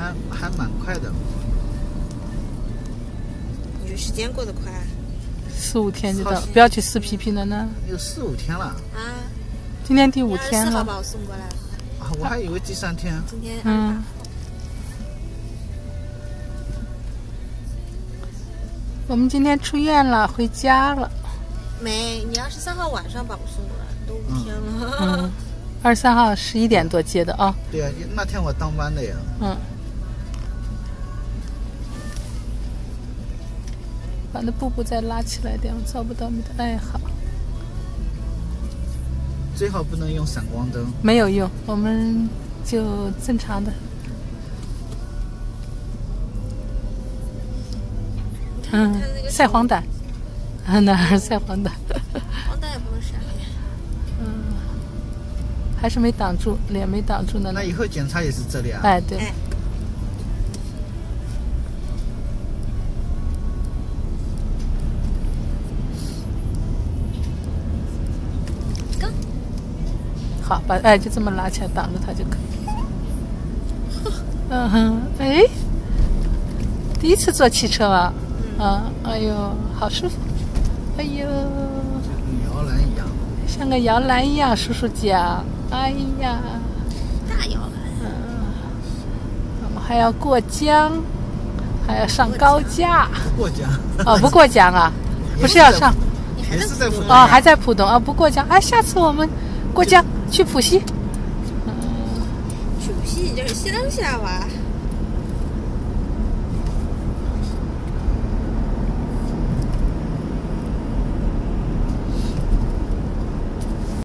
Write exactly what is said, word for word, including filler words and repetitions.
还还蛮快的。 你说时间过得快？ 四五天就到，不要去撕皮皮了呢。 有四五天了。 啊。 今天第五天了。 二十四号把我送过来的。 啊，我还以为第三天。 今天嗯。我们今天出院了，回家了。 没，你二十三号晚上把我送过来，都五天了。 嗯。二十三号十一点多接的啊。 对啊，那天我当班的呀。 嗯。把那布布再拉起来点，我找不到你的。哎，好。 最好不能用闪光灯。 没有用，我们就正常的。嗯，晒黄疸。啊，哪儿晒黄疸？ 黄疸也不能晒。 嗯，还是没挡住，脸没挡住呢。 那以后检查也是这里啊？ 哎，对。哎好，把哎就这么拉起来挡着它就可以。嗯哼，哎，第一次坐汽车啊，啊，哎呦，好舒服，哎呦， 摇篮一样， 像个摇篮一样，叔叔讲，哎呀， 大摇篮。 嗯，我们还要过江，还要上高架。 不过江？ 哦，不过江啊，不是要上？ 也是在浦东哦，还在浦东啊，不过江，哎，下次我们过江。去浦西， 嗯，去浦西，你这是西乡下吧？